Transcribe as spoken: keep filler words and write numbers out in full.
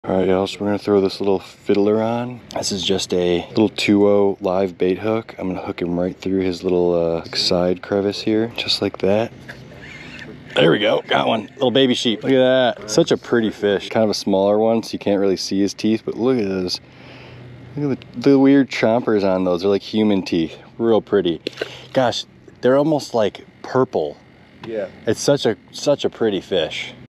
All right, y'all, so we're gonna throw this little fiddler on. This is just a little two oh live bait hook. I'm gonna hook him right through his little uh, side crevice here, just like that. There we go, got one. Little baby sheep, look at that. Such a pretty fish. Kind of a smaller one, so you can't really see his teeth, but look at those. Look at the, the weird chompers on those. They're like human teeth, real pretty. Gosh, they're almost like purple. Yeah. It's such a, such a pretty fish.